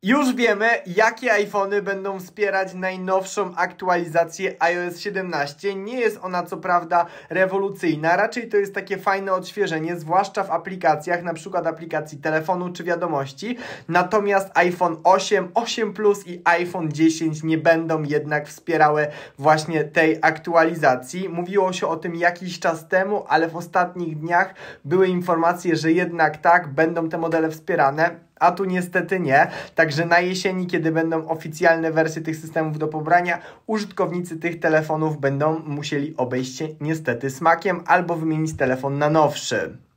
Już wiemy, jakie iPhony będą wspierać najnowszą aktualizację iOS 17. Nie jest ona co prawda rewolucyjna, raczej to jest takie fajne odświeżenie, zwłaszcza w aplikacjach, na przykład aplikacji telefonu czy wiadomości. Natomiast iPhone 8, 8 Plus i iPhone 10 nie będą jednak wspierały właśnie tej aktualizacji. Mówiło się o tym jakiś czas temu, ale w ostatnich dniach były informacje, że jednak tak, będą te modele wspierane. A tu niestety nie, także na jesieni, kiedy będą oficjalne wersje tych systemów do pobrania, użytkownicy tych telefonów będą musieli obejść się niestety smakiem albo wymienić telefon na nowszy.